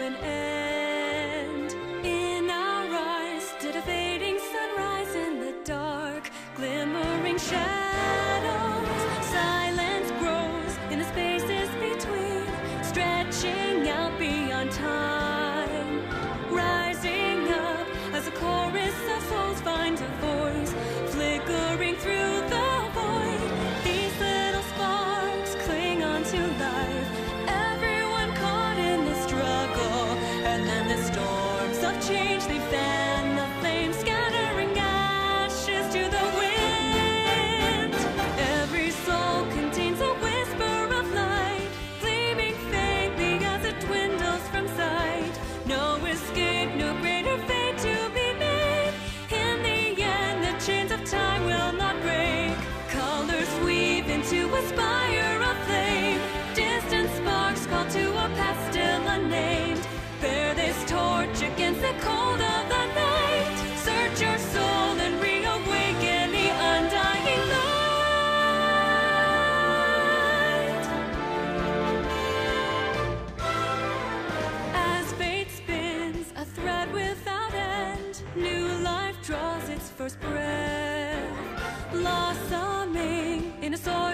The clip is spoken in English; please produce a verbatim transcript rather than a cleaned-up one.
an end. In our eyes stood a fading sunrise in the dark, glimmering shadows. Silence grows in the spaces between, stretching out beyond time. Rising up as a chorus of souls finds a voice, flickering through the void. These little sparks cling on to life, everyone caught in the struggle. And then the storms of change, they fan the flames, scattering ashes to the wind. Every soul contains a whisper of light, gleaming faintly as it dwindles from sight. No escape, no greater fate to be made. In the end, the chains of time will not break. Colors weave into a spire of flame, distant sparks call to a past still unnamed. Bear this torch against the cold of the night. Search your soul and reawaken the undying light. As fate spins a thread without end, new life draws its first breath, blossoming in a soil